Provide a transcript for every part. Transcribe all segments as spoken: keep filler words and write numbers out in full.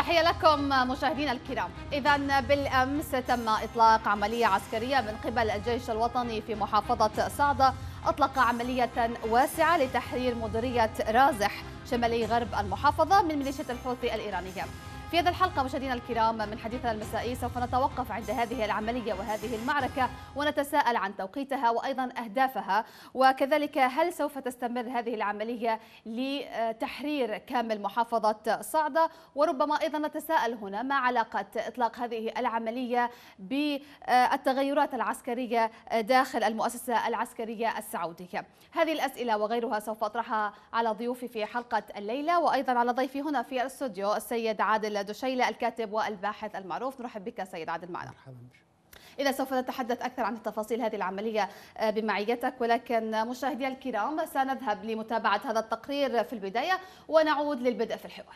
تحية لكم مشاهدينا الكرام. إذا بالأمس تم إطلاق عملية عسكرية من قبل الجيش الوطني في محافظة صعدة. أطلق عملية واسعة لتحرير مديرية رازح شمالي غرب المحافظة من ميليشيا الحوثي الإيرانية. في هذه الحلقة مشاهدينا الكرام من حديثنا المسائي سوف نتوقف عند هذه العملية وهذه المعركة ونتساءل عن توقيتها وأيضا أهدافها، وكذلك هل سوف تستمر هذه العملية لتحرير كامل محافظة صعدة، وربما أيضا نتساءل هنا ما علاقة إطلاق هذه العملية بالتغيرات العسكرية داخل المؤسسة العسكرية السعودية. هذه الأسئلة وغيرها سوف أطرحها على ضيوفي في حلقة الليلة، وأيضا على ضيفي هنا في الاستوديو السيد عادل دشيلة الكاتب والباحث المعروف. نرحب بك سيد عادل معنا. مرحبا. إذا سوف نتحدث أكثر عن تفاصيل هذه العملية بمعيتك، ولكن مشاهدينا الكرام سنذهب لمتابعة هذا التقرير في البداية ونعود للبدء في الحوار.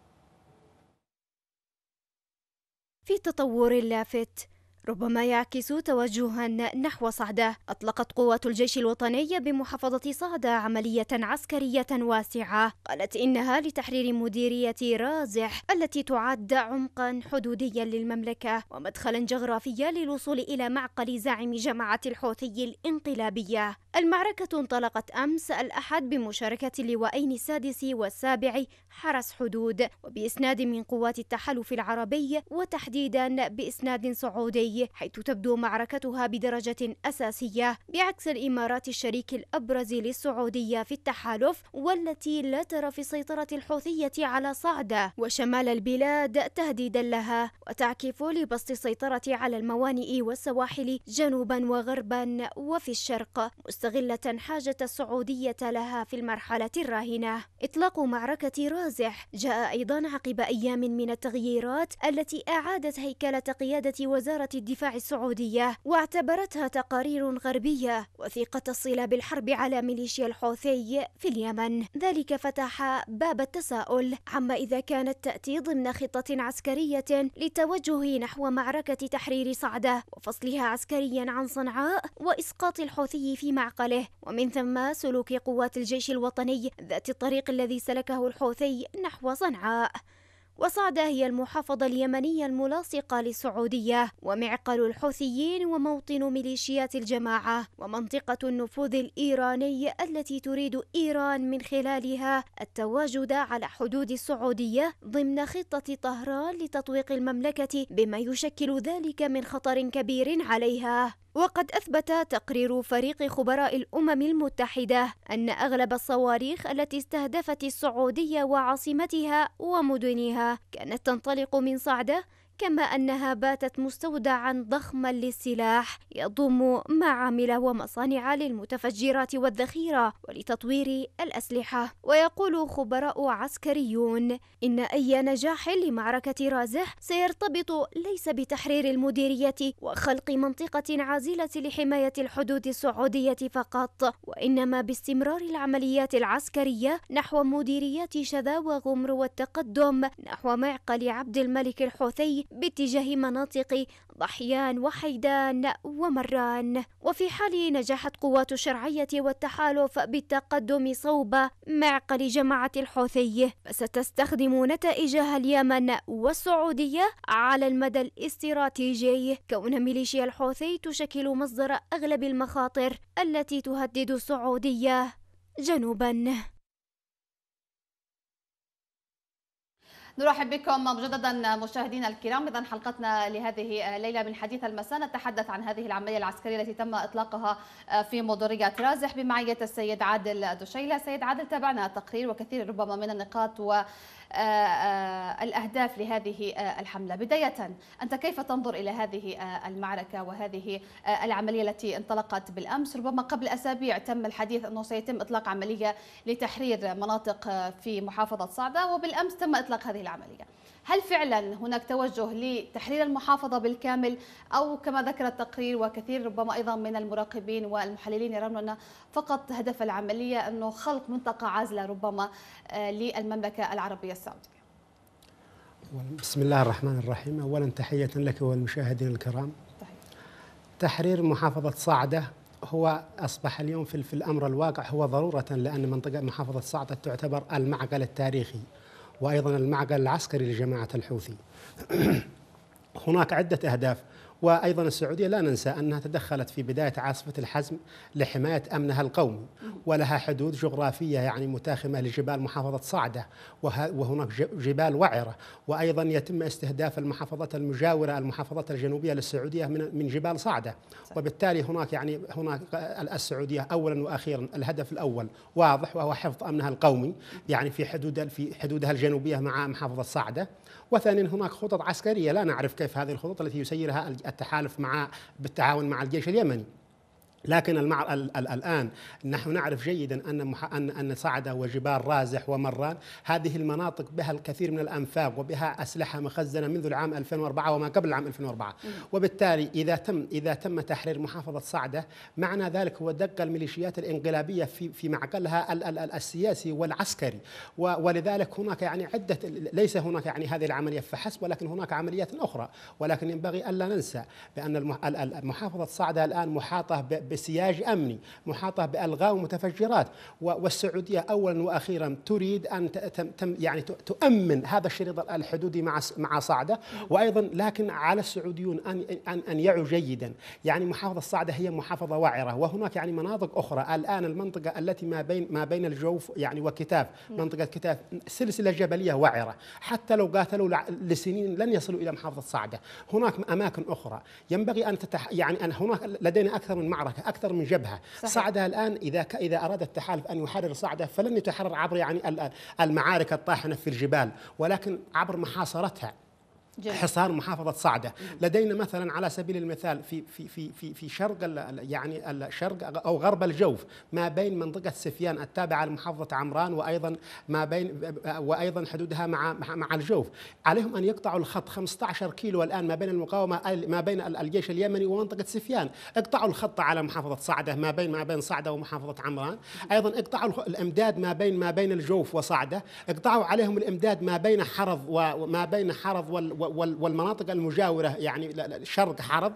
في تطور لافت ربما يعكس توجها نحو صعدة، أطلقت قوات الجيش الوطني بمحافظة صعدة عملية عسكرية واسعة قالت إنها لتحرير مديرية رازح التي تعد عمقا حدوديا للمملكة ومدخلا جغرافيا للوصول إلى معقل زاعم جماعة الحوثي الانقلابية. المعركة انطلقت أمس الأحد بمشاركة اللواءين السادس والسابع حرس حدود وبإسناد من قوات التحالف العربي وتحديدا بإسناد سعودي، حيث تبدو معركتها بدرجة أساسية بعكس الإمارات الشريك الأبرز للسعودية في التحالف، والتي لا ترى في السيطرة الحوثية على صعدة وشمال البلاد تهديدا لها، وتعكف لبسط السيطرة على الموانئ والسواحل جنوبا وغربا وفي الشرق، مستغلة حاجة السعودية لها في المرحلة الراهنة. إطلاق معركة رازح جاء أيضا عقب أيام من التغييرات التي أعادت هيكلة قيادة وزارة الدفاع السعودية، واعتبرتها تقارير غربية وثيقة الصلة بالحرب على ميليشيا الحوثي في اليمن. ذلك فتح باب التساؤل عما إذا كانت تأتي ضمن خطة عسكرية للتوجه نحو معركة تحرير صعدة وفصلها عسكريا عن صنعاء وإسقاط الحوثي في معقله، ومن ثم سلوك قوات الجيش الوطني ذات الطريق الذي سلكه الحوثي نحو صنعاء. وصعدة هي المحافظة اليمنية الملاصقة للسعودية ومعقل الحوثيين وموطن ميليشيات الجماعة ومنطقة النفوذ الإيراني التي تريد إيران من خلالها التواجد على حدود السعودية ضمن خطة طهران لتطويق المملكة، بما يشكل ذلك من خطر كبير عليها. وقد أثبت تقرير فريق خبراء الأمم المتحدة أن أغلب الصواريخ التي استهدفت السعودية وعاصمتها ومدنها كانت تنطلق من صعدة، كما أنها باتت مستودعا ضخما للسلاح يضم معامل ومصانع للمتفجرات والذخيرة ولتطوير الأسلحة. ويقول خبراء عسكريون إن أي نجاح لمعركة رازح سيرتبط ليس بتحرير المديرية وخلق منطقة عازلة لحماية الحدود السعودية فقط، وإنما باستمرار العمليات العسكرية نحو مديريات شذا وغمر والتقدم نحو معقل عبد الملك الحوثي باتجاه مناطق ضحيان وحيدان ومران. وفي حال نجحت قوات الشرعية والتحالف بالتقدم صوب معقل جماعة الحوثي فستستخدم نتائجها اليمن والسعودية على المدى الاستراتيجي، كون ميليشيا الحوثي تشكل مصدر أغلب المخاطر التي تهدد السعودية جنوبا. نرحب بكم مجددا مشاهدينا الكرام. إذن حلقتنا لهذه الليلة من حديث المساء نتحدث عن هذه العملية العسكرية التي تم إطلاقها في مديرية رازح بمعية السيد عادل دشيلة. سيد عادل، تابعنا التقرير وكثير ربما من النقاط و الأهداف لهذه الحملة. بداية، أنت كيف تنظر إلى هذه المعركة وهذه العملية التي انطلقت بالأمس؟ ربما قبل أسابيع تم الحديث أنه سيتم إطلاق عملية لتحرير مناطق في محافظة صعدة، وبالأمس تم إطلاق هذه العملية. هل فعلا هناك توجه لتحرير المحافظة بالكامل، أو كما ذكر التقرير وكثير ربما أيضا من المراقبين والمحللين يرون أن فقط هدف العملية أنه خلق منطقة عازلة ربما للمملكة العربية السعودية؟ بسم الله الرحمن الرحيم. أولا تحية لك والمشاهدين الكرام. تحرير محافظة صعدة هو أصبح اليوم في الأمر الواقع هو ضرورة، لأن منطقة محافظة صعدة تعتبر المعقل التاريخي وأيضا المعقل العسكري لجماعة الحوثي. هناك عدة أهداف. وأيضا السعودية لا ننسى أنها تدخلت في بداية عاصفة الحزم لحماية أمنها القومي، ولها حدود جغرافية يعني متاخمة لجبال محافظة صعدة، وهناك جبال وعرة، وأيضا يتم استهداف المحافظات المجاورة المحافظات الجنوبية للسعودية من من جبال صعدة. وبالتالي هناك يعني هناك السعودية أولا وأخيرا الهدف الأول واضح، وهو حفظ أمنها القومي يعني في حدود في حدودها الجنوبية مع محافظة صعدة. وثانيا هناك خطط عسكرية لا نعرف كيف هذه الخطط التي يسيرها التحالف مع بالتعاون مع الجيش اليمني. لكن المع... ال... ال... الآن نحن نعرف جيدا أن مح... أن أن صعدة وجبال رازح ومران هذه المناطق بها الكثير من الأنفاق وبها أسلحة مخزنة منذ العام ألفين وأربعة وما قبل العام ألفين وأربعة. وبالتالي إذا تم إذا تم تحرير محافظة صعدة معنى ذلك هو دق الميليشيات الانقلابية في في معقلها ال... ال... السياسي والعسكري. و... ولذلك هناك يعني عدة، ليس هناك يعني هذه العملية فحسب، ولكن هناك عمليات أخرى. ولكن ينبغي ألا ننسى بأن المح... محافظة صعدة الآن محاطة ب... بسياج أمني، محاطة بألغام ومتفجرات، والسعودية أولا وأخيرا تريد أن تم يعني تؤمن هذا الشريط الحدودي مع مع صعدة. وأيضا لكن على السعوديون أن أن أن يعوا جيدا يعني محافظة صعدة هي محافظة وعرة، وهناك يعني مناطق أخرى. الآن المنطقة التي ما بين ما بين الجوف يعني وكتاف، منطقة كتاف سلسلة جبلية وعرة، حتى لو قاتلوا لسنين لن يصلوا إلى محافظة صعدة. هناك أماكن أخرى ينبغي أن تتح يعني أن هناك لدينا أكثر من معركة، أكثر من جبهة. صحيح. صعدة الآن إذا ك... إذا أراد التحالف أن يحرر صعدة فلن يتحرر عبر يعني المعارك الطاحنة في الجبال، ولكن عبر محاصرتها. جميل. حصار محافظة صعدة. لدينا مثلا على سبيل المثال في في في في في شرق يعني الشرق أو غرب الجوف ما بين منطقة سفيان التابعة لمحافظة عمران، وأيضا ما بين وأيضا حدودها مع مع الجوف، عليهم أن يقطعوا الخط خمسة عشر كيلو الآن ما بين المقاومة ما بين الجيش اليمني ومنطقة سفيان. اقطعوا الخط على محافظة صعدة ما بين ما بين صعدة ومحافظة عمران. أيضا اقطعوا الإمداد ما بين ما بين الجوف وصعدة. اقطعوا عليهم الإمداد ما بين حرض وما بين حرض وال والمناطق المجاورة يعني شرق حرض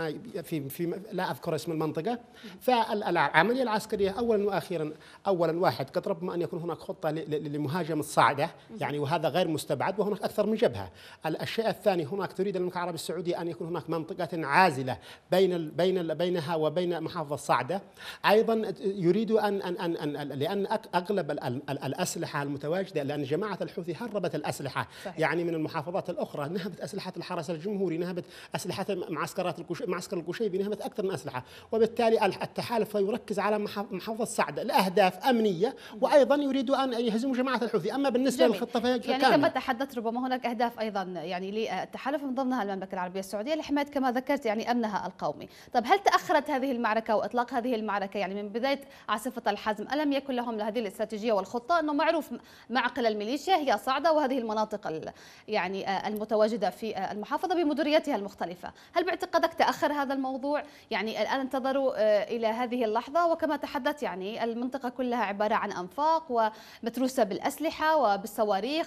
في في لا أذكر اسم المنطقة. فالعملية العسكرية أولا وأخيرا أولا واحد قد ربما أن يكون هناك خطة لمهاجمة صعدة يعني، وهذا غير مستبعد، وهناك أكثر من جبهة. الشيء الثاني هناك تريد المملكة العربية السعودية أن يكون هناك منطقة عازلة بين بين بينها وبين محافظة صعدة. أيضا يريد أن أن أن لأن أغلب الأسلحة المتواجدة، لأن جماعة الحوثي هربت الأسلحة صحيح. يعني من المحافظات الأخرى، نهبت أسلحة الحرس الجمهوري، نهبت أسلحة معسكرات الكوش... معسكر القشيبي، نهبت أكثر من أسلحة. وبالتالي التحالف يركز على محافظة صعدة لأهداف أمنية، وأيضا يريد أن يهزموا جماعة الحوثي. أما بالنسبة للخطة فهي يعني كما تحدثت ربما هناك أهداف أيضا يعني للتحالف من ضمنها المملكة العربية السعودية لحماية كما ذكرت يعني أمنها القومي. طب هل تأخرت هذه المعركة وإطلاق هذه المعركة يعني من بداية عاصفة الحزم؟ ألم يكن لهم لهذه الاستراتيجية والخطة؟ أنه معروف معقل الميليشيا هي صعدة وهذه المناطق يعني المتواجدة في المحافظة بمديرياتها المختلفة. هل باعتقادك تأخر هذا الموضوع؟ يعني الآن انتظروا إلى هذه اللحظة، وكما تحدث يعني المنطقة كلها عبارة عن أنفاق ومتروسة بالأسلحة وبالصواريخ،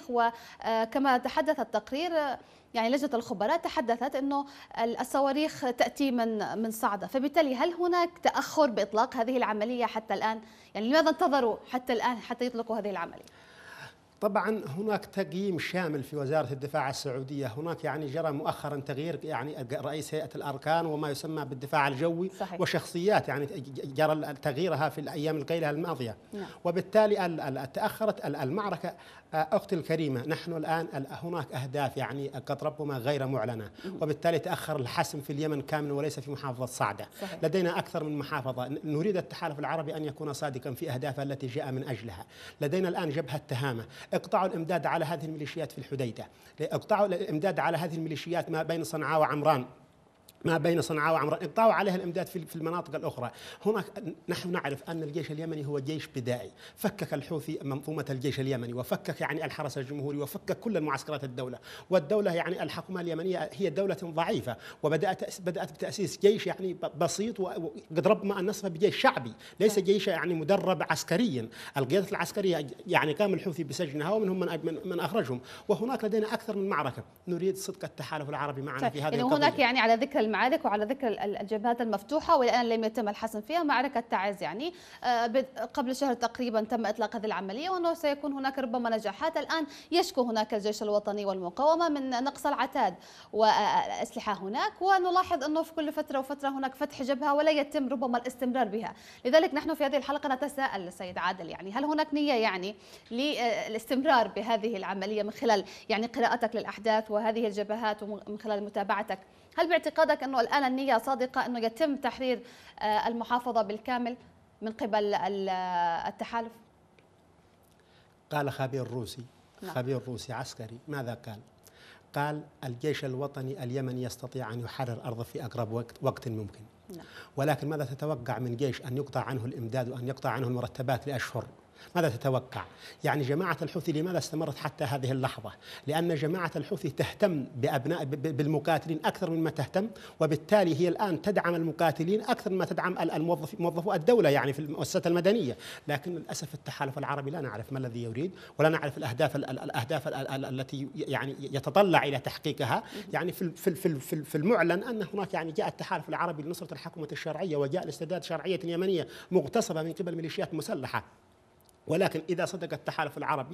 وكما تحدث التقرير يعني لجنة الخبراء تحدثت أنه الصواريخ تأتي من من صعدة، فبالتالي هل هناك تأخر بإطلاق هذه العملية حتى الآن؟ يعني لماذا انتظروا حتى الآن حتى يطلقوا هذه العملية؟ طبعا هناك تقييم شامل في وزارة الدفاع السعودية. هناك يعني جرى مؤخرا تغيير يعني رئيس هيئة الأركان وما يسمى بالدفاع الجوي صحيح. وشخصيات يعني جرى تغييرها في الأيام القليلة الماضية نعم. وبالتالي تأخرت المعركة. أختي الكريمة، نحن الآن هناك أهداف يعني قد ربما غير معلنة، وبالتالي تأخر الحسم في اليمن كاملا وليس في محافظة صعدة صحيح. لدينا أكثر من محافظة. نريد التحالف العربي أن يكون صادقا في أهدافه التي جاء من أجلها. لدينا الآن جبهة تهامة، اقطعوا الإمداد على هذه الميليشيات في الحديدة، اقطعوا الإمداد على هذه الميليشيات ما بين صنعاء وعمران، ما بين صنعاء وعمران، اقطعوا عليها الامداد في المناطق الاخرى. هناك نحن نعرف ان الجيش اليمني هو جيش بدائي، فكك الحوثي منظومه الجيش اليمني، وفكك يعني الحرس الجمهوري، وفكك كل المعسكرات الدوله، والدوله يعني الحكومه اليمنيه هي دوله ضعيفه، وبدات بدات بتاسيس جيش يعني بسيط، وقد ربما ان نصفه بجيش شعبي، ليس جيش يعني مدرب عسكريا. القياده العسكريه يعني قام الحوثي بسجنها ومنهم من من اخرجهم، وهناك لدينا اكثر من معركه. نريد صدق التحالف العربي معنا في هذه القضيه. هناك يعني على ذكر المعارك وعلى ذكر الجبهات المفتوحة والآن لم يتم الحسم فيها، معركة تعز يعني قبل شهر تقريبا تم إطلاق هذه العملية، وأنه سيكون هناك ربما نجاحات. الآن يشكو هناك الجيش الوطني والمقاومة من نقص العتاد والأسلحة هناك، ونلاحظ أنه في كل فترة وفترة هناك فتح جبهة ولا يتم ربما الاستمرار بها. لذلك نحن في هذه الحلقة نتساءل سيد عادل، يعني هل هناك نية يعني للاستمرار بهذه العملية من خلال يعني قراءتك للأحداث وهذه الجبهات ومن خلال متابعتك؟ هل باعتقادك أنه الآن النية صادقة أنه يتم تحرير المحافظة بالكامل من قبل التحالف؟ قال خبير روسي نعم. خبير روسي عسكري ماذا قال؟ قال الجيش الوطني اليمني يستطيع أن يحرر الأرض في أقرب وقت, وقت ممكن. نعم. ولكن ماذا تتوقع من جيش أن يقطع عنه الإمداد وأن يقطع عنه المرتبات لأشهر؟ ماذا تتوقع؟ يعني جماعة الحوثي لماذا استمرت حتى هذه اللحظة؟ لأن جماعة الحوثي تهتم بأبناء بالمقاتلين أكثر مما تهتم، وبالتالي هي الآن تدعم المقاتلين أكثر مما تدعم الموظف موظفو الدولة يعني في المؤسسات المدنية. لكن للأسف التحالف العربي لا نعرف ما الذي يريد، ولا نعرف الأهداف الأهداف التي يعني يتطلع إلى تحقيقها. يعني في في في في المعلن أن هناك يعني جاء التحالف العربي لنصرة الحكومة الشرعية، وجاء لاسترداد شرعية يمنية مغتصبة من قبل ميليشيات مسلحة. ولكن إذا صدق التحالف العربي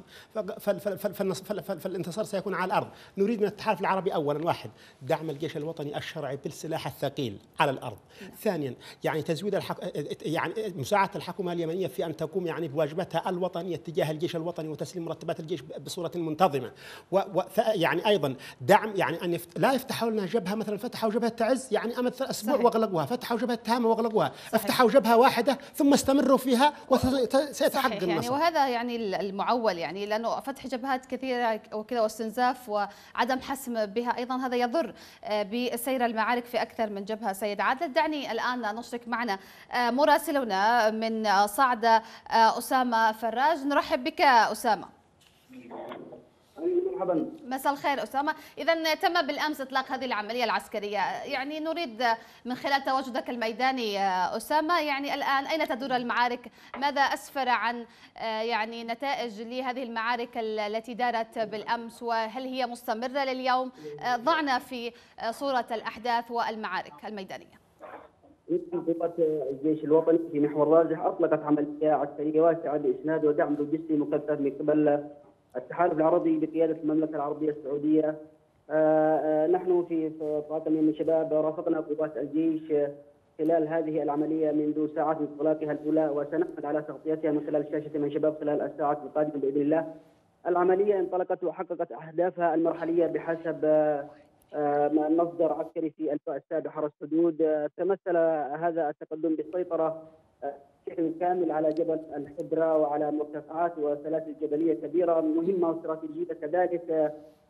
فالانتصار سيكون على الأرض. نريد من التحالف العربي أولا واحد دعم الجيش الوطني الشرعي بالسلاح الثقيل على الأرض. ثانيا يعني تزويد الحك... يعني مساعدة الحكومة اليمنية في أن تقوم يعني بواجباتها الوطنية تجاه الجيش الوطني وتسليم مرتبات الجيش بصورة منتظمة. و... و... يعني أيضا دعم يعني أن يفت... لا يفتحوا لنا جبهة، مثلا فتحوا جبهة تعز يعني أمد أسبوع واغلقوها، فتحوا جبهة تهامة واغلقوها، افتحوا جبهة واحدة ثم استمروا فيها وسيتحقق النصر. وهذا يعني المعول، يعني لأنه فتح جبهات كثيرة وكذا واستنزاف وعدم حسم بها أيضا هذا يضر بسير المعارك في أكثر من جبهة. سيد عادل، دعني الآن نشرك معنا مراسلنا من صعدة أسامة فراج. نرحب بك أسامة. مرحبا. مساء الخير أسامة. إذا تم بالأمس إطلاق هذه العملية العسكرية، يعني نريد من خلال تواجدك الميداني أسامة، يعني الآن أين تدور المعارك؟ ماذا أسفر عن يعني نتائج لهذه المعارك التي دارت بالأمس، وهل هي مستمرة لليوم؟ ضعنا في صورة الأحداث والمعارك الميدانية. قوات الجيش الوطني في محور رازح أطلقت عملية عسكرية واسعة لإسناد ودعم لوجستي مكثف من قبل التحالف العربي بقيادة المملكة العربية السعودية. آآ آآ نحن في طاقم من الشباب رافقنا قوات الجيش خلال هذه العملية منذ ساعات من انطلاقها الأولى، وسنعمل على تغطيتها من خلال شاشة من شباب خلال الساعات القادمة بإذن الله. العملية انطلقت وحققت أهدافها المرحلية بحسب مصدر عسكري في اللواء السابع حرس حدود. تمثل هذا التقدم بالسيطرة بشكل كامل على جبل الحدرة وعلى مرتفعات وسلاسل جبلية كبيرة مهمة واستراتيجية، كذلك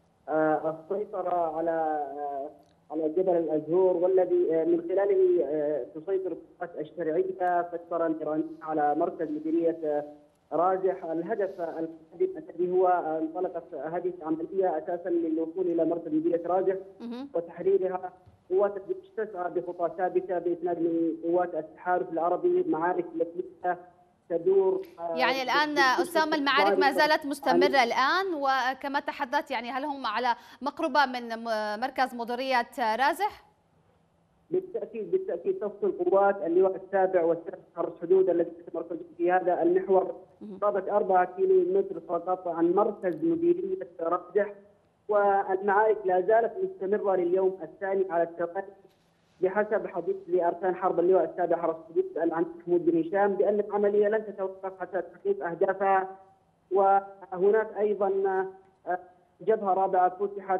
السيطرة على على جبل الأزهور والذي من خلاله تسيطر القوات الشرعية فترة نيرانية على مركز مديرية رازح. الهدف الذي هو انطلقت هذه العملية أساسا للوصول إلى مركز مديرية رازح وتحريرها. قوات الجيش تسعى بخطى ثابتة بإسناد من قوات التحالف العربي معارك لكنها تدور. يعني الآن أسامة المعارك ما زالت مستمرة الآن، وكما تحدثت يعني هل هم على مقربة من مركز مديرية رازح؟ بالتأكيد بالتأكيد تفصل قوات اللواء السابع والسادس حرس حدود الذي يتمركز في هذا المحور قرابة أربعة كيلو متر فقط عن مركز مديرية رازح، والمعارك لا زالت مستمرة لليوم الثاني على التوالي بحسب حديث لأركان حرب اللواء السابع حرس حدود العميد محمود بن هشام بأن العملية لن تتوقف حتى تحقيق أهدافها. وهناك أيضا جبهة رابعة فتحت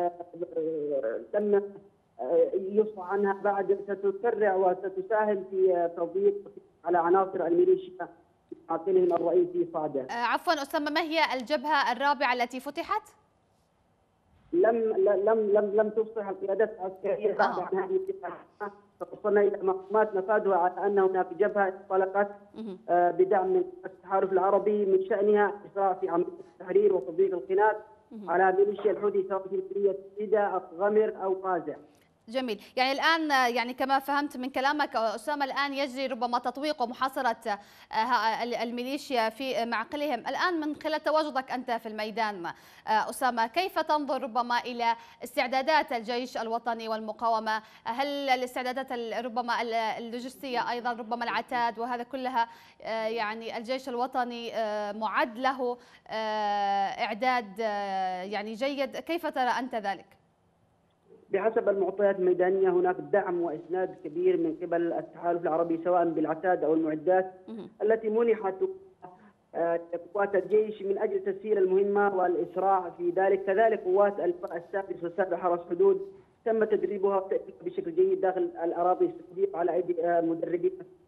تم يصفى عنها بعد، ستسرع وستساهم في تضييق على عناصر الميليشيا عاقلهم الرئيسي صعدة. عفوا أسامة، ما هي الجبهة الرابعة التي فتحت؟ لم لم لم لم تفصح القيادات العسكريه بعد عن هذه الجبهه، فوصلنا الى معلومات نفاذها على ان هناك جبهه انطلقت بدعم من التحالف العربي من شانها الاسراع في عمليه التحرير وتضييق القناة على ميليشيا الحوثي سواء في مديريه سيدا او غمر او قازع. جميل، يعني الآن يعني كما فهمت من كلامك أسامة الآن يجري ربما تطويق ومحاصرة الميليشيا في معقلهم. الآن من خلال تواجدك أنت في الميدان أسامة، كيف تنظر ربما إلى استعدادات الجيش الوطني والمقاومة؟ هل الاستعدادات ربما اللوجستية أيضا ربما العتاد وهذا كلها يعني الجيش الوطني معد له إعداد يعني جيد؟ كيف ترى أنت ذلك؟ بحسب المعطيات الميدانية هناك دعم وإسناد كبير من قبل التحالف العربي سواء بالعتاد أو المعدات التي منحت قوات الجيش من أجل تسهيل المهمة والإسراع في ذلك. كذلك قوات اللواء السادس والسابع حرس حدود تم تدريبها بشكل جيد داخل الأراضي السعودية على أيدي مدربين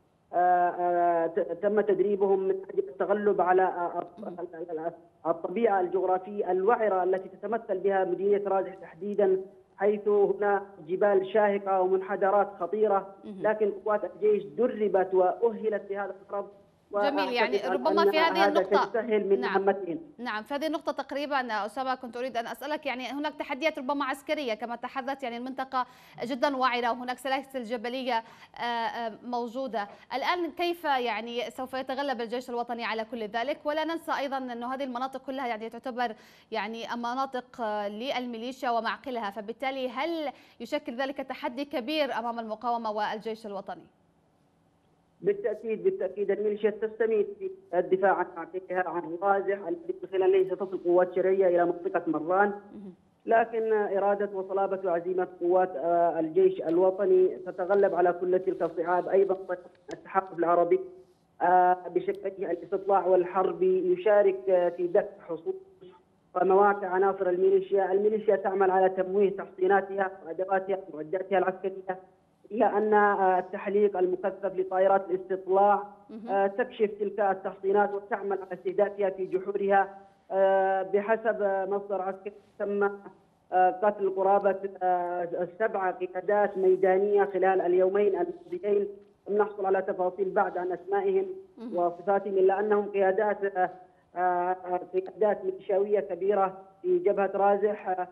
تم تدريبهم من أجل التغلب على الطبيعة الجغرافية الوعرة التي تتمثل بها مدينة رازح تحديدا، حيث هنا جبال شاهقة ومنحدرات خطيرة، لكن قوات الجيش دربت وأهلت لهذا الضرب. جميل، يعني ربما في هذه النقطة سهل من نعم مهمتهم. نعم في هذه النقطة تقريبا أسامة كنت أريد أن أسألك، يعني هناك تحديات ربما عسكرية كما تحدثت، يعني المنطقة جدا وعرة وهناك سلاسل جبلية موجودة. الآن كيف يعني سوف يتغلب الجيش الوطني على كل ذلك؟ ولا ننسى أيضا أن هذه المناطق كلها يعني تعتبر يعني مناطق للميليشيا ومعقلها، فبالتالي هل يشكل ذلك تحدي كبير أمام المقاومة والجيش الوطني؟ بالتأكيد بالتأكيد الميليشيا تستميت في الدفاع عن معقلها، عن رازح الذي من خلاله ستصل قوات شرعية إلى منطقة مران، لكن إرادة وصلابة وعزيمة قوات الجيش الوطني تتغلب على كل تلك الصعاب. أيضا التحالف العربي بشكله الاستطلاع والحربي يشارك في دك حصول ومواقع عناصر الميليشيا. الميليشيا تعمل على تمويه تحصيناتها وأدواتها ومعداتها العسكرية، إلا أن التحليق المكثف لطائرات الاستطلاع تكشف تلك التحصينات وتعمل على استهدافها في جحورها. بحسب مصدر عسكري تم قتل قرابة سبع قيادات ميدانية خلال اليومين الماضيين، لم نحصل على تفاصيل بعد عن أسمائهم وصفاتهم، إلا أنهم قيادات قيادات ميليشياوية كبيرة في جبهة رازح.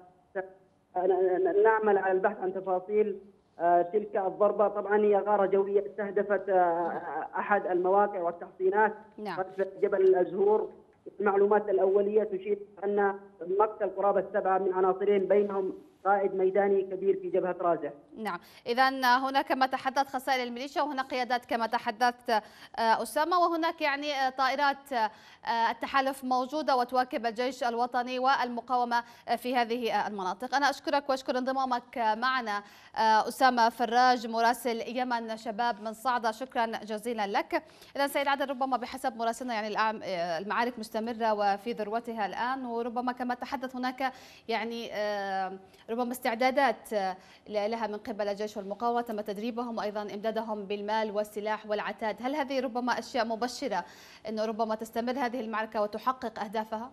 نعمل على البحث عن تفاصيل تلك الضربة. طبعا هي غارة جوية استهدفت أحد المواقع والتحصينات نعم. في جبل الزهور. المعلومات الأولية تشير أن مقتل قرابة سبعة من عناصرين بينهم قائد ميداني كبير في جبهة رازح. نعم، إذا هناك كما تحدث خسائر الميليشيا وهناك قيادات كما تحدثت أسامة، وهناك يعني طائرات التحالف موجودة وتواكب الجيش الوطني والمقاومة في هذه المناطق. أنا أشكرك وأشكر انضمامك معنا أسامة فراج مراسل يمن شباب من صعدة، شكرا جزيلا لك. إذا سيد عادل ربما بحسب مراسلنا يعني المعارك مستمرة وفي ذروتها الآن، وربما كما تحدث هناك يعني ربما استعدادات لها من قبل الجيش والمقاومة، تم تدريبهم وأيضا إمدادهم بالمال والسلاح والعتاد. هل هذه ربما أشياء مبشرة أنه ربما تستمر هذه المعركة وتحقق أهدافها؟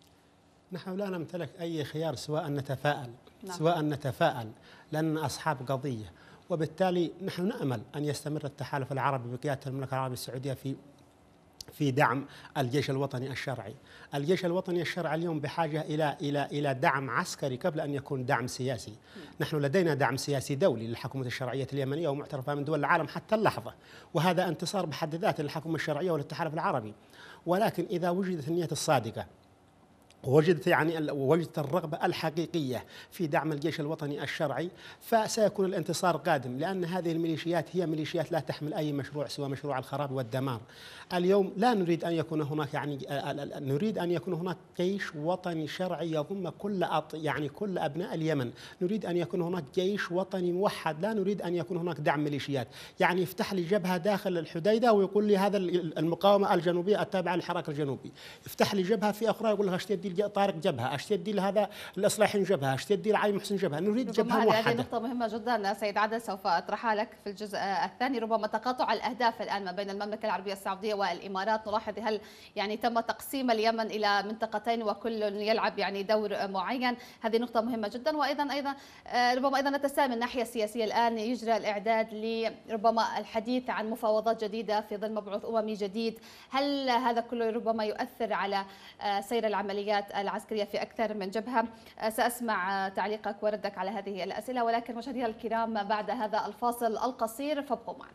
نحن لا نمتلك أي خيار سواء أن نتفائل نعم. سواء أن نتفائل لأن أصحاب قضية، وبالتالي نحن نأمل أن يستمر التحالف العربي بقيادة المملكة العربية السعودية في في دعم الجيش الوطني الشرعي. الجيش الوطني الشرعي اليوم بحاجة إلى إلى إلى دعم عسكري قبل أن يكون دعم سياسي. نحن لدينا دعم سياسي دولي للحكومة الشرعية اليمنية ومعترفة من دول العالم حتى اللحظة، وهذا انتصار بحد ذاته للحكومة الشرعية وللتحالف العربي. ولكن إذا وجدت النية الصادقة ووجدت يعني وجدت الرغبة الحقيقية في دعم الجيش الوطني الشرعي فسيكون الانتصار قادم، لأن هذه الميليشيات هي ميليشيات لا تحمل أي مشروع سوى مشروع الخراب والدمار. اليوم لا نريد أن يكون هناك يعني نريد أن يكون هناك جيش وطني شرعي يضم كل يعني كل أبناء اليمن، نريد أن يكون هناك جيش وطني موحد، لا نريد أن يكون هناك دعم ميليشيات، يعني يفتح لي جبهة داخل الحديدة ويقول لي هذا المقاومة الجنوبية التابعة للحراك الجنوبي، يفتح لي جبهة في أخرى يقول لك اشتدي طارق جبهة، اشتدي لهذا الإصلاحيين جبهة، اشتدي لعلي محسن جبهة، نريد جبهة موحدة. هذه نقطة مهمة جدا سيد عادل سوف أطرحها لك في الجزء الثاني. ربما تقاطع الأهداف الآن ما بين المملكة العربية السعودية والإمارات، نلاحظ هل يعني تم تقسيم اليمن إلى منطقتين وكل يلعب يعني دور معين، هذه نقطة مهمة جدا. وأيضا أيضا ربما أيضا نتساءل من الناحية السياسية، الآن يجرى الإعداد لربما الحديث عن مفاوضات جديدة في ظل مبعوث أممي جديد، هل هذا كله ربما يؤثر على سير العمليات العمليات العسكرية في أكثر من جبهة. سأسمع تعليقك وردك على هذه الأسئلة، ولكن مشاهدينا الكرام بعد هذا الفاصل القصير فابقوا معنا.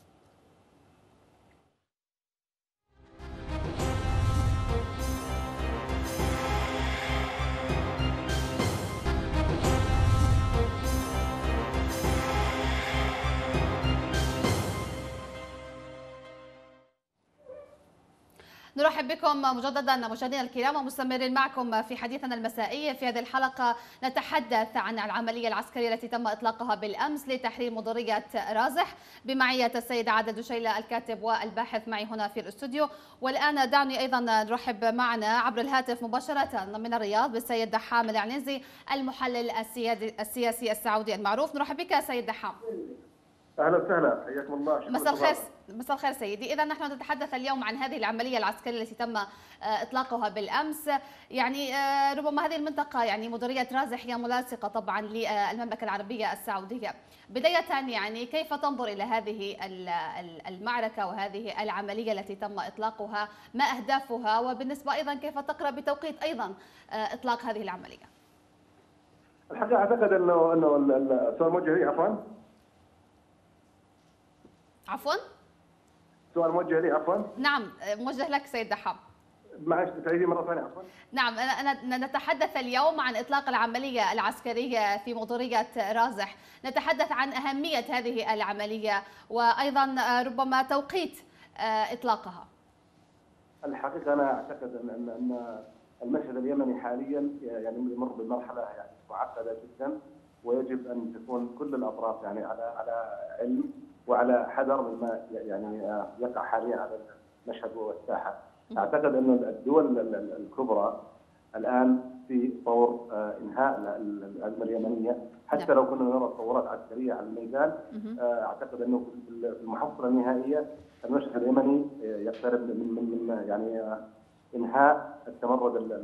نرحب بكم مجددا مشاهدينا الكرام ومستمرين معكم في حديثنا المسائي. في هذه الحلقة نتحدث عن العملية العسكرية التي تم إطلاقها بالأمس لتحرير مديرية رازح بمعية السيد عادل دشيلة الكاتب والباحث معي هنا في الاستوديو. والآن دعني أيضا نرحب معنا عبر الهاتف مباشرة من الرياض بالسيد دحام العنيزي المحلل السياسي السعودي المعروف. نرحب بك سيد دحام. اهلا وسهلا، حياكم الله. مساء الخير. مساء الخير سيدي. اذا نحن نتحدث اليوم عن هذه العمليه العسكريه التي تم اطلاقها بالامس. يعني ربما هذه المنطقه يعني مديريه رازح هي ملاصقه طبعا للمملكه العربيه السعوديه. بدايه يعني كيف تنظر الى هذه المعركه وهذه العمليه التي تم اطلاقها؟ ما اهدافها؟ وبالنسبه ايضا كيف تقرا بتوقيت ايضا اطلاق هذه العمليه؟ الحقيقه اعتقد انه انه السؤال موجه لي. عفوا عفوا سؤال موجه لي. عفوا نعم موجه لك سيد دحام. معلش تعيدي مره ثانيه. عفوا. نعم أنا نتحدث اليوم عن إطلاق العملية العسكرية في مديرية رازح، نتحدث عن أهمية هذه العملية وأيضا ربما توقيت إطلاقها. الحقيقة أنا أعتقد أن أن المشهد اليمني حاليا يعني يمر بمرحلة يعني معقدة جدا، ويجب أن تكون كل الأطراف يعني على على علم وعلى حذر مما يعني يقع حاليا على المشهد والساحة. أعتقد أن الدول الكبرى الآن في طور إنهاء الأزمة اليمنية، حتى لو كنا نرى تطورات عسكرية على الميدان. أعتقد أنه في المحصلة النهائية المشهد اليمني يقترب من من يعني إنهاء التمرد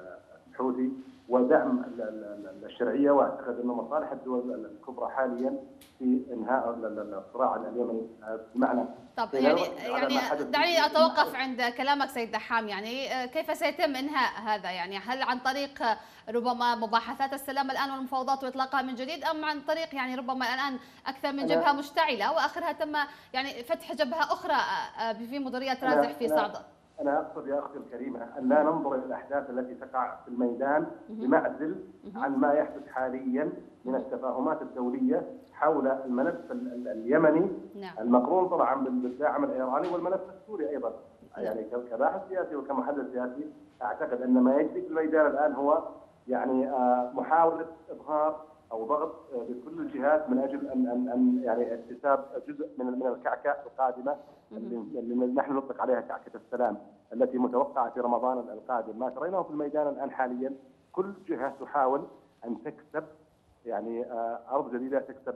الحوثي ودعم الشرعية، واعتقد أن مصالح الدول الكبرى حاليا في إنهاء الصراع اليمني بمعنى. طب يعني يعني دعني اتوقف عند كلامك سيد دحام، يعني كيف سيتم انهاء هذا؟ يعني هل عن طريق ربما مباحثات السلام الان والمفاوضات واطلاقها من جديد، ام عن طريق يعني ربما الان اكثر من جبهه مشتعله واخرها تم يعني فتح جبهه اخرى في مديريه رازح في صعده؟ أنا أقصد يا أختي الكريمة أن لا ننظر إلى الأحداث التي تقع في الميدان بمعزل عن ما يحدث حاليا من التفاهمات الدولية حول الملف اليمني المقرون طبعا بالدعم الإيراني والملف السوري أيضا. يعني كباحث سياسي وكمحلل سياسي أعتقد أن ما يجري في الميدان الآن هو يعني محاولة إظهار أو ضغط بكل الجهات من أجل أن أن أن يعني اكتساب جزء من من الكعكة القادمة اللي نحن نطلق عليها كعكة السلام التي متوقعة في رمضان القادم. ما تريناه في الميدان الآن حاليا كل جهة تحاول أن تكسب يعني أرض جديدة، تكسب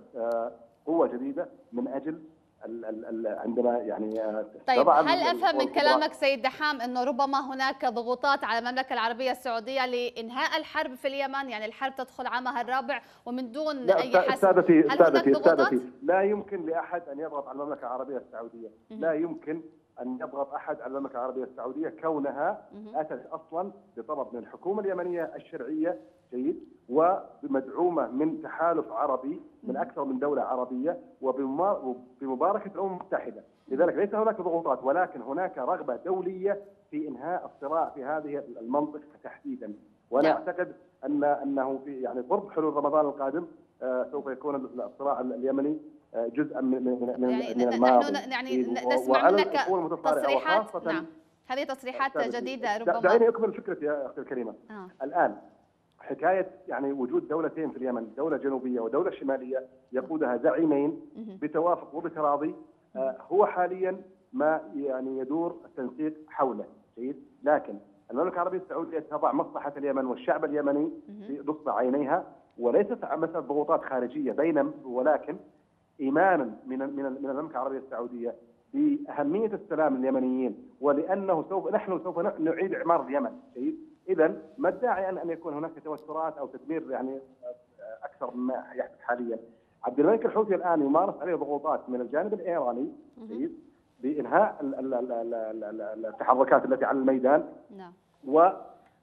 قوة جديدة من أجل ال ال ال عندما يعني. طيب هل افهم من كلامك سيد دحام انه ربما هناك ضغوطات على المملكه العربيه السعوديه لانهاء الحرب في اليمن؟ يعني الحرب تدخل عامها الرابع ومن دون لا اي حسم. سادتي سادتي سادتي لا يمكن لاحد ان يضغط على المملكه العربيه السعوديه، لا يمكن ان يضغط احد على المملكه العربيه السعوديه كونها اتت اصلا بطلب من الحكومه اليمنيه الشرعيه جيد ومدعومه من تحالف عربي من اكثر من دوله عربيه وبمباركه الامم المتحده. لذلك ليس هناك ضغوطات، ولكن هناك رغبه دوليه في انهاء الصراع في هذه المنطقه تحديدا. وانا اعتقد ان انه في يعني قرب حلول رمضان القادم آه سوف يكون الصراع اليمني آه جزءا من من من, يعني من الماضي. نحن يعني نسمع منك تصريحات. نعم هذه تصريحات جديده ربما. دعيني اكمل فكرتي يا اختي الكريمه. آه. الان حكايه يعني وجود دولتين في اليمن، دوله جنوبيه ودوله شماليه يقودها زعيمين بتوافق وبتراضي، آه هو حاليا ما يعني يدور التنسيق حوله جيد. لكن المملكه العربيه السعوديه تضع مصلحه اليمن والشعب اليمني في نصب عينيها، وليست مساله ضغوطات خارجيه بينما ولكن ايمانا من من من المملكه العربيه السعوديه باهميه السلام لليمنيين، ولانه سوف نحن سوف نعيد اعمار اليمن جيد. اذا ما الداعي ان ان يكون هناك توترات او تدمير يعني اكثر مما يحدث حاليا. عبد الملك الحوثي الان يمارس عليه ضغوطات من الجانب الايراني جيد بانهاء التحركات التي على الميدان. نعم. و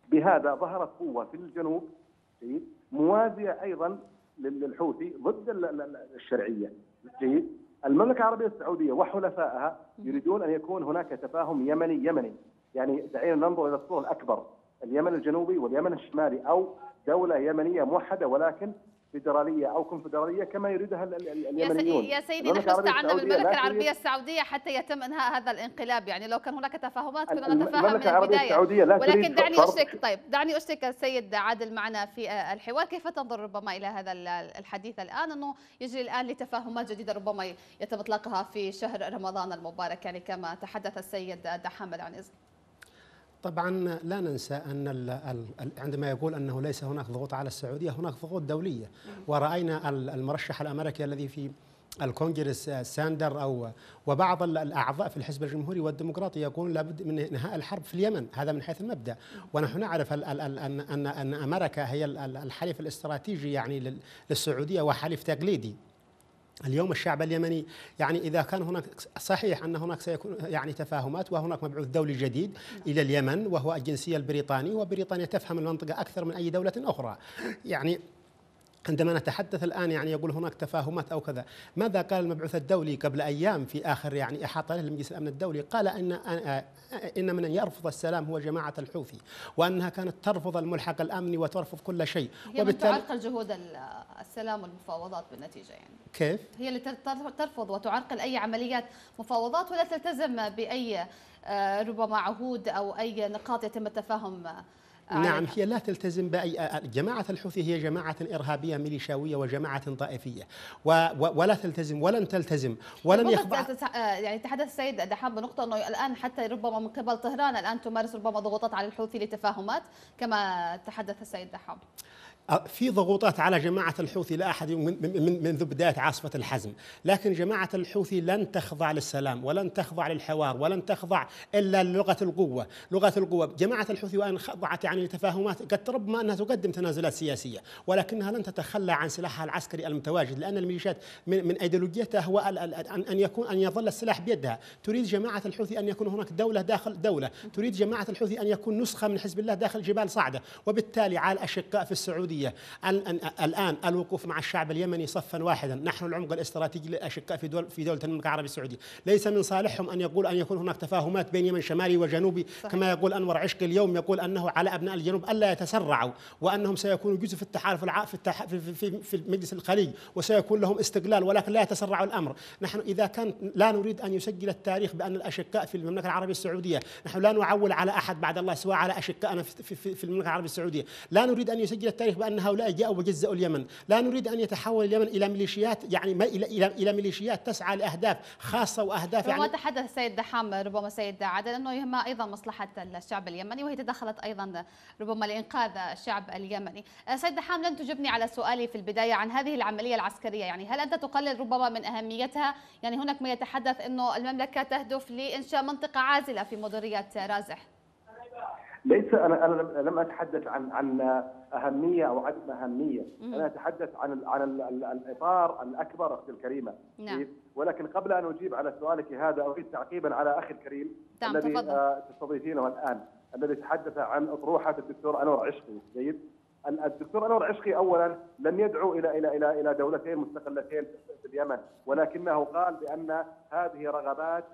بهذا ظهرت قوة في الجنوب جيد موازية أيضا للحوثي ضد الشرعية جيد. المملكة العربية السعودية وحلفائها يريدون أن يكون هناك تفاهم يمني يمني، يعني دعينا ننظر إلى الصورة الأكبر، اليمن الجنوبي واليمن الشمالي، أو دولة يمنية موحدة ولكن فيدرالية أو كونفدرالية كما يريدها اليمنيون. يا سيدي نحن استعنا بالمملكة العربية السعودية حتى يتم إنهاء هذا الانقلاب، يعني لو كان هناك تفاهمات كنا نتفاهم من البداية، ولكن دعني أشرك طيب دعني أشرك السيد عادل معنا في الحوار. كيف تنظر ربما إلى هذا الحديث الآن أنه يجري الآن لتفاهمات جديدة ربما يتم إطلاقها في شهر رمضان المبارك، يعني كما تحدث السيد دحام عن إذن؟ طبعا لا ننسى أن عندما يقول أنه ليس هناك ضغوط على السعودية، هناك ضغوط دولية، ورأينا المرشح الأمريكي الذي في الكونغرس ساندر أو وبعض الأعضاء في الحزب الجمهوري والديمقراطي يقولون لابد من إنهاء الحرب في اليمن، هذا من حيث المبدأ. ونحن نعرف أن أن أن أمريكا هي الحليف الاستراتيجي يعني للسعودية وحليف تقليدي. اليوم الشعب اليمني يعني إذا كان هناك صحيح أن هناك سيكون يعني تفاهمات وهناك مبعوث دولي جديد إلى اليمن وهو الجنسية البريطاني، وبريطانيا تفهم المنطقة أكثر من أي دولة أخرى. يعني عندما نتحدث الآن يعني يقول هناك تفاهمات أو كذا، ماذا قال المبعوث الدولي قبل أيام في آخر يعني إحاطة له لمجلس الأمن الدولي؟ قال إن إن من يرفض السلام هو جماعة الحوثي، وأنها كانت ترفض الملحق الأمني وترفض كل شيء، هي وبالتالي من تعرقل جهود السلام والمفاوضات بالنتيجة. يعني كيف؟ هي اللي ترفض وتعرقل أي عمليات مفاوضات ولا تلتزم بأي ربما عهود أو أي نقاط يتم التفاهم. نعم، هي لا تلتزم بأي. جماعة الحوثي هي جماعة إرهابية ميليشياوية وجماعة طائفية، ولا تلتزم ولن تلتزم ولن يخضع. يعني تحدث السيد دحام بنقطة أنه الآن حتى ربما من قبل طهران الآن تمارس ربما ضغوطات على الحوثي لتفاهمات كما تحدث السيد دحام. في ضغوطات على جماعة الحوثي لا أحد من منذ بداية عاصفة الحزم، لكن جماعة الحوثي لن تخضع للسلام ولن تخضع للحوار ولن تخضع إلا للغة القوة. لغة القوة جماعة الحوثي وإن خضعت يعني لتفاهمات قد ربما أنها تقدم تنازلات سياسية، ولكنها لن تتخلى عن سلاحها العسكري المتواجد، لأن الميليشيات من, من أيديولوجيتها هو أن يكون أن يظل السلاح بيدها. تريد جماعة الحوثي أن يكون هناك دولة داخل دولة، تريد جماعة الحوثي أن يكون نسخة من حزب الله داخل جبال صعدة، وبالتالي على الأشقاء في السعودية الآن الوقوف مع الشعب اليمني صفا واحدا. نحن العمق الاستراتيجي للأشقاء في دول في دولة المملكة العربية السعودية، ليس من صالحهم أن يقول أن يكون هناك تفاهمات بين يمن شمالي وجنوبي. صحيح. كما يقول أنور عشقي اليوم، يقول أنه على أبناء الجنوب ألا يتسرعوا وأنهم سيكونوا جزء في التحالف الع... في, التح... في, في, في مجلس الخليج وسيكون لهم استقلال، ولكن لا يتسرعوا الأمر. نحن إذا كان لا نريد أن يسجل التاريخ بأن الأشقاء في المملكة العربية السعودية، نحن لا نعول على أحد بعد الله سواء على أشقائنا في, في, في المملكة العربية السعودية. لا نريد أن يسجل التاريخ بأن هؤلاء جاءوا وجزأوا اليمن. لا نريد أن يتحول اليمن إلى ميليشيات، يعني ما إلى إلى إلى ميليشيات تسعى لأهداف خاصة وأهداف يعني. وتحدث السيد دحام ربما السيد عادل أنه يهمها أيضا مصلحة الشعب اليمني، وهي تدخلت أيضا ربما لإنقاذ الشعب اليمني. سيد دحام، لن تجبني على سؤالي في البداية عن هذه العملية العسكرية، يعني هل أنت تقلل ربما من أهميتها؟ يعني هناك ما يتحدث أنه المملكة تهدف لإنشاء منطقة عازلة في مديرية رازح. ليس انا انا لم اتحدث عن عن اهميه او عدم اهميه، انا اتحدث عن عن الاطار الاكبر اختي الكريمه. نعم. ولكن قبل ان اجيب على سؤالك هذا اريد تعقيبا على اخي الكريم نعم الذي تفضل. تستضيفينه الان، الذي تحدث عن اطروحه الدكتور انور عشقي. جيد. الدكتور انور عشقي اولا لم يدعو الى الى الى الى دولتين مستقلتين في اليمن، ولكنه قال بان هذه رغبات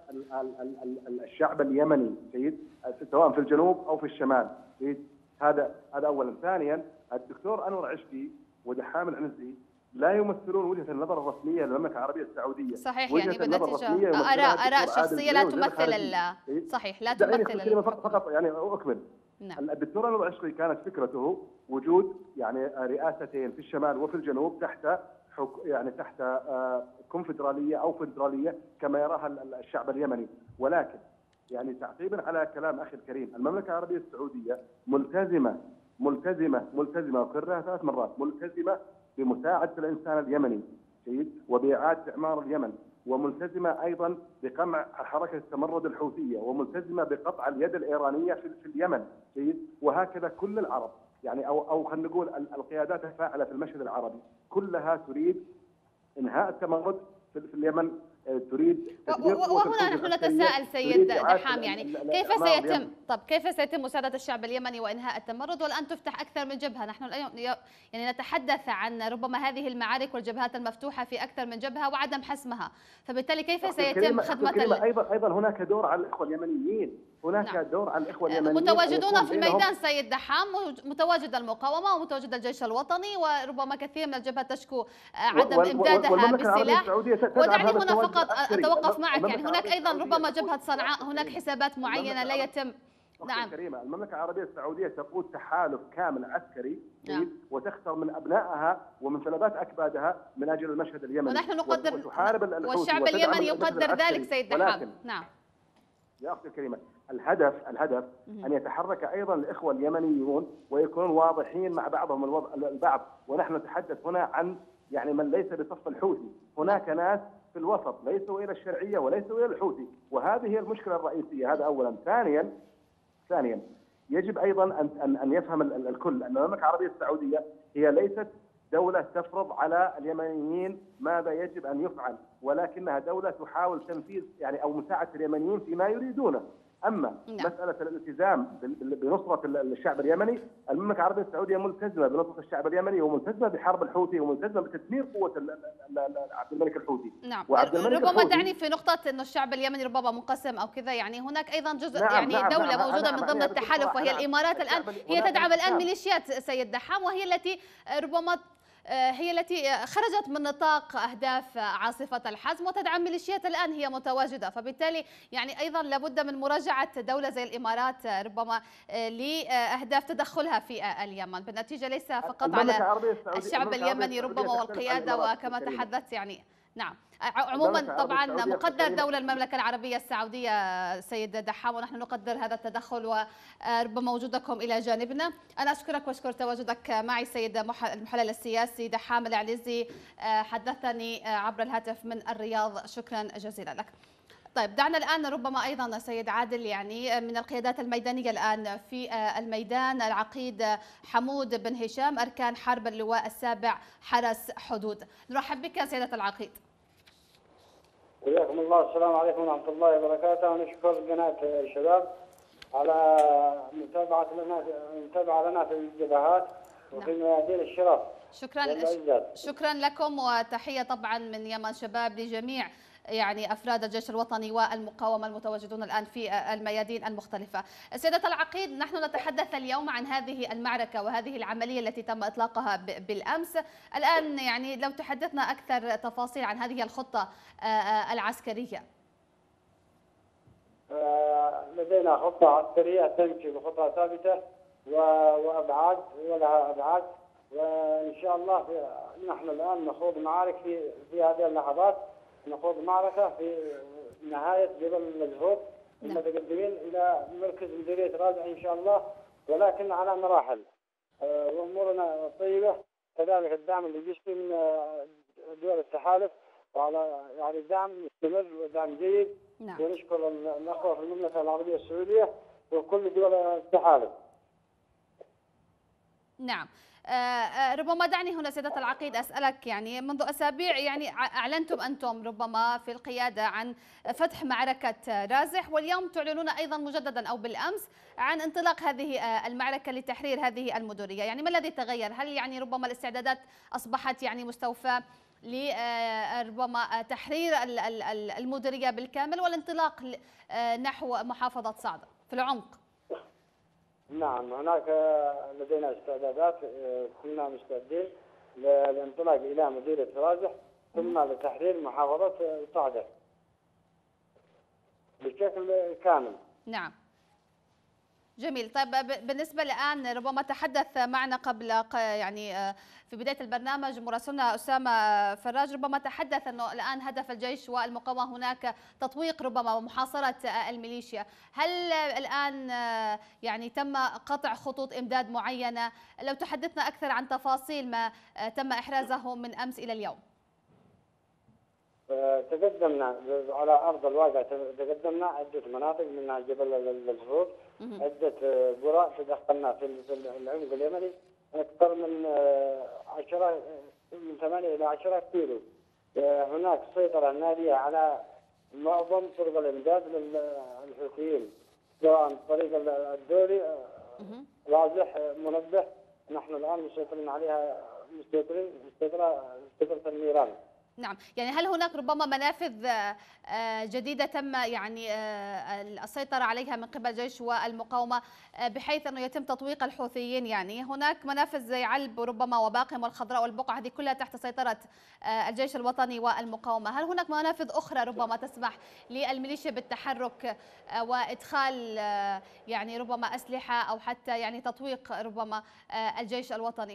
الشعب اليمني، جيد، سواء في الجنوب او في الشمال. جيد. هذا هذا اولا. ثانيا، الدكتور انور عشقي ودحام العنزي لا يمثلون وجهه النظر الرسميه للمملكه العربيه السعوديه. صحيح، يعني بالنتيجه اراء اراء شخصيه لا تمثل. صحيح، لا تمثل فقط يعني اكمل. نعم. الدكتور انور عشقي كانت فكرته وجود يعني رئاستين في الشمال وفي الجنوب تحت حك... يعني تحت كونفدراليه او فدراليه كما يراها الشعب اليمني. ولكن يعني تعقيبا على كلام اخي الكريم، المملكه العربيه السعوديه ملتزمه ملتزمه ملتزمه وكررها ثلاث مرات، ملتزمه بمساعده الانسان اليمني، جيد، وباعاده اعمار اليمن، وملتزمه ايضا بقمع حركه التمرد الحوثيه، وملتزمه بقطع اليد الايرانيه في, في اليمن، جيد، وهكذا كل العرب، يعني او او خلينا نقول القيادات الفاعله في المشهد العربي كلها تريد انهاء التمرد في, في اليمن تريد وهنا نحن نتساءل سيد دحام يعني كيف سيتم طب كيف سيتم مساعدة الشعب اليمني وإنهاء التمرد والآن تفتح أكثر من جبهة؟ نحن اليوم يعني نتحدث عن ربما هذه المعارك والجبهات المفتوحة في أكثر من جبهة وعدم حسمها، فبالتالي كيف سيتم خدمة ال... أيضا أيضا هناك دور على الإخوة اليمنيين، هناك نعم. دور على الإخوة اليمنيين متواجدون في الميدان سيد دحام، متواجد المقاومة ومتواجد الجيش الوطني، وربما كثير من الجبهات تشكو عدم إمدادها بالسلاح. ودعني هنا فقط أتوقف معك، يعني هناك أيضا ربما جبهة صنعاء هناك حسابات معينة لا يتم. نعم كريمة، المملكة العربية السعودية تقود تحالف كامل عسكري نعم. وتختار من أبنائها ومن ثلبات أكبادها من أجل المشهد اليمني، ونحن نقدر وتحارب والشعب اليمني يقدر ذلك سيد دحام. نعم يا أختي الكريمة، الهدف الهدف مم. أن يتحرك أيضا الإخوة اليمنيون ويكونوا واضحين مع بعضهم الوضع البعض، ونحن نتحدث هنا عن يعني من ليس بصف الحوثي، هناك ناس في الوسط ليسوا إلى الشرعية وليسوا إلى الحوثي، وهذه هي المشكلة الرئيسية. هذا أولا. ثانيا ثانيا يجب أيضا أن أن أن يفهم الكل أن المملكة العربية السعودية هي ليست دولة تفرض على اليمنيين ماذا يجب أن يفعل، ولكنها دولة تحاول تنفيذ يعني أو مساعدة اليمنيين فيما يريدونه. أما نعم. مسألة الالتزام بنصرة الشعب اليمني، المملكة العربية السعودية ملتزمة بنصرة الشعب اليمني وملتزمة بحرب الحوثي وملتزمة بتدمير قوة عبد الملك الحوثي. نعم ربما تعني في نقطة أنه الشعب اليمني ربما منقسم أو كذا، يعني هناك أيضا جزء نعم يعني نعم دولة نعم موجودة نعم من ضمن التحالف وهي نعم الإمارات الآن هي تدعم الآن ميليشيات سيد دحام، وهي التي ربما هي التي خرجت من نطاق أهداف عاصفة الحزم وتدعم ميليشيات الآن هي متواجدة، فبالتالي يعني أيضا لابد من مراجعة دولة زي الإمارات ربما لأهداف تدخلها في اليمن، بالنتيجة ليس فقط على الشعب اليمني ربما والقيادة وكما تحدثت يعني. نعم عموما طبعا مقدر دولة المملكة العربية السعودية سيد دحام، ونحن نقدر هذا التدخل وربما وجودكم إلى جانبنا. أنا أشكرك وأشكر تواجدك معي سيد المحلل السياسي دحام العليزي، حدثني عبر الهاتف من الرياض، شكرا جزيلا لك. طيب دعنا الآن ربما أيضا سيد عادل يعني من القيادات الميدانية الآن في الميدان، العقيد حمود بن هشام أركان حرب اللواء السابع حرس حدود. نرحب بك سيدة العقيد. حياكم الله، السلام عليكم ورحمة الله وبركاته، ونشكر قناة الشباب على متابعة لنا متابعة لنا في الجبهات وفي ميادين الشرف. شكرا شكرا لكم، وتحية طبعا من يمن شباب لجميع يعني أفراد الجيش الوطني والمقاومة المتواجدون الآن في الميادين المختلفة. سيدة العقيد، نحن نتحدث اليوم عن هذه المعركة وهذه العملية التي تم إطلاقها بالأمس. الآن يعني لو تحدثنا أكثر تفاصيل عن هذه الخطة العسكرية. لدينا خطة عسكرية تمشي بخطة ثابتة وأبعاد ولها أبعاد، وإن شاء الله نحن الآن نخوض معارك في في هذه اللحظات، نخوض معركة في نهاية جبل المجهود المتقدمين إلى مركز مديرية رازع إن شاء الله، ولكن على مراحل وأمورنا طيبة. كذلك الدعم اللي بيجي من دول التحالف وعلى يعني الدعم مستمر ودعم جيد. نعم. ونشكر الأخوة في المملكة العربية السعودية وكل دول التحالف. نعم. ربما دعني هنا سيدة العقيد أسألك، يعني منذ أسابيع يعني أعلنتم أنتم ربما في القيادة عن فتح معركة رازح، واليوم تعلنون أيضا مجددا أو بالأمس عن انطلاق هذه المعركة لتحرير هذه المديرية، يعني ما الذي تغير؟ هل يعني ربما الاستعدادات أصبحت يعني مستوفاة لربما تحرير المديرية بالكامل والانطلاق نحو محافظة صعدة في العمق؟ نعم، هناك لدينا استعدادات، كنا مستعدين للانطلاق إلى مديرية رازح ثم لتحرير محافظة صعدة بشكل كامل. نعم جميل. طيب بالنسبة الآن ربما تحدث معنا قبل يعني في بداية البرنامج مراسلنا أسامة فراج، ربما تحدث أنه الآن هدف الجيش والمقاومة هناك تطويق ربما ومحاصرة الميليشيا. هل الآن يعني تم قطع خطوط إمداد معينة؟ لو تحدثنا أكثر عن تفاصيل ما تم إحرازه من أمس إلى اليوم. تقدمنا على أرض الواقع، تقدمنا عدة مناطق منها جبل الزهور، عدة قرى تدخلنا في العمق اليمني أكثر من عشرة من ثمانية إلى عشرة كيلو هناك سيطرة نارية على معظم طرق الإمداد للحوثيين، سواء الطريق الدولي واضح منبه. نحن الآن مسيطرين عليها، مسيطرين مسيطرة سيطرة النيران. نعم، يعني هل هناك ربما منافذ جديدة تم يعني السيطرة عليها من قبل الجيش والمقاومة بحيث أنه يتم تطويق الحوثيين؟ يعني هناك منافذ زي علب ربما وباقم والخضراء والبقعة، هذه كلها تحت سيطرة الجيش الوطني والمقاومة. هل هناك منافذ أخرى ربما تسمح للميليشيا بالتحرك وإدخال يعني ربما أسلحة أو حتى يعني تطويق ربما الجيش الوطني؟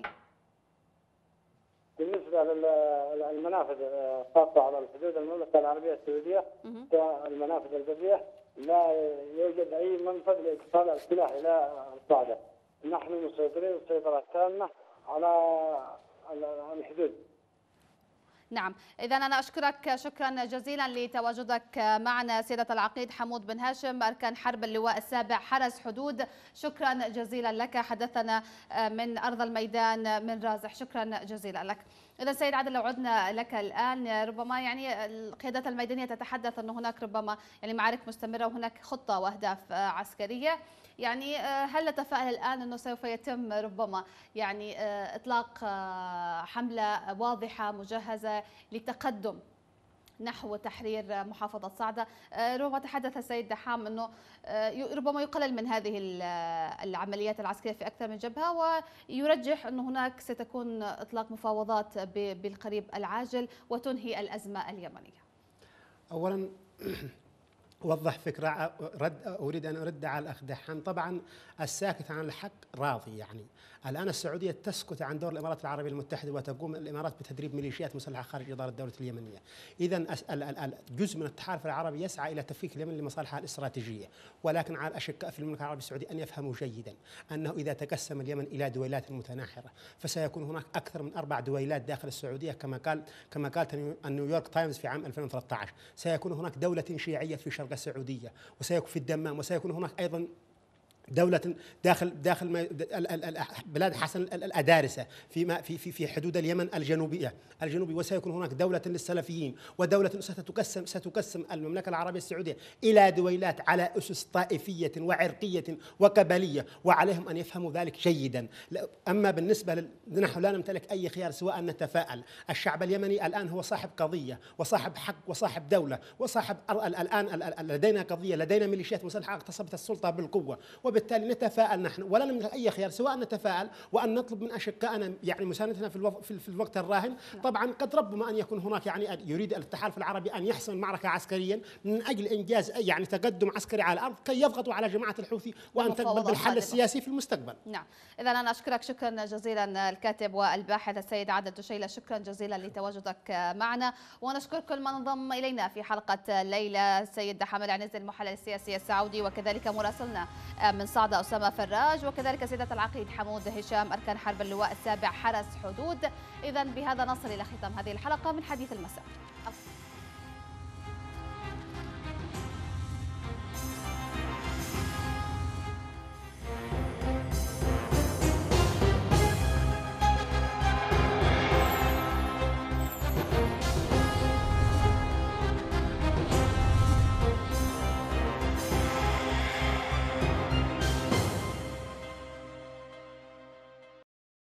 بالنسبة للمنافذ خاصة على الحدود المملكة العربية السعودية كالمنافذ البرية لا يوجد أي منفذ لإدخال السلاح إلى الصعدة. نحن مسيطرين سيطرة تامة على الحدود. نعم، إذا أنا أشكرك شكرا جزيلا لتواجدك معنا سيادة العقيد حمود بن هاشم، أركان حرب اللواء السابع حرس حدود. شكرا جزيلا لك، حدثنا من أرض الميدان من رازح. شكرا جزيلا لك. إذا سيد عادل لو عدنا لك الآن، ربما يعني القيادات الميدانية تتحدث أن هناك ربما يعني معارك مستمرة وهناك خطة وأهداف عسكرية، يعني هل نتفائل الآن أنه سوف يتم ربما يعني إطلاق حملة واضحة مجهزة للتقدم نحو تحرير محافظة صعدة؟ ربما تحدث السيد دحام أنه ربما يقلل من هذه العمليات العسكرية في أكثر من جبهة، ويرجح أن هناك ستكون إطلاق مفاوضات بالقريب العاجل وتنهي الأزمة اليمنية. أولا وضح فكرة رد أريد أن أرد على الأخ دحام. طبعا الساكت عن الحق راضي، يعني الآن السعودية تسكت عن دور الإمارات العربية المتحدة وتقوم الإمارات بتدريب ميليشيات مسلحة خارج إدارة الدولة اليمنية. إذا جزء من التحالف العربي يسعى إلى تفكيك اليمن لمصالحها الاستراتيجية، ولكن على الأشقاء في المملكة العربية السعودية أن يفهموا جيدا أنه إذا تقسم اليمن إلى دويلات متناحرة فسيكون هناك أكثر من أربع دويلات داخل السعودية، كما قال كما قالت نيويورك تايمز في عام ألفين وثلاثة عشر. سيكون هناك دولة شيعية في شرق السعودية، وسيكون في الدمام، وسيكون هناك أيضا دولة داخل داخل بلاد حسن الأدارسة في في في في حدود اليمن الجنوبية الجنوبي، وسيكون هناك دولة للسلفيين، ودولة ستقسم ستقسم المملكة العربية السعودية إلى دويلات على أسس طائفية وعرقية وقبلية، وعليهم أن يفهموا ذلك جيدا. أما بالنسبة نحن لا نمتلك أي خيار سوى أن نتفاءل. الشعب اليمني الآن هو صاحب قضية وصاحب حق وصاحب دولة وصاحب الآن لدينا قضية، لدينا ميليشيات مسلحة اغتصبت السلطة بالقوة، وبالتالي نتفائل نحن ولا نملك أي خيار سوى أن نتفائل وأن نطلب من أشقائنا يعني مساندتنا في, الوف... في الوقت الراهن. طبعا قد ربما أن يكون هناك يعني يريد التحالف العربي أن يحسم المعركة عسكريا من أجل إنجاز يعني تقدم عسكري على الأرض كي يضغطوا على جماعة الحوثي وأن تقبل بالحل السياسي في المستقبل. نعم، إذا أنا أشكرك شكرا جزيلا الكاتب والباحث السيد عادل تشيلة، شكرا جزيلا لتواجدك معنا، ونشكر كل من انضم إلينا في حلقة الليلة، السيد دحام العنزي المحلل السياسي السعودي، وكذلك مراسلنا من صعدة أسامة فراج، وكذلك سيدة العقيد حمود هشام أركان حرب اللواء السابع حرس حدود. إذا بهذا نصل إلى ختام هذه الحلقة من حديث المساء.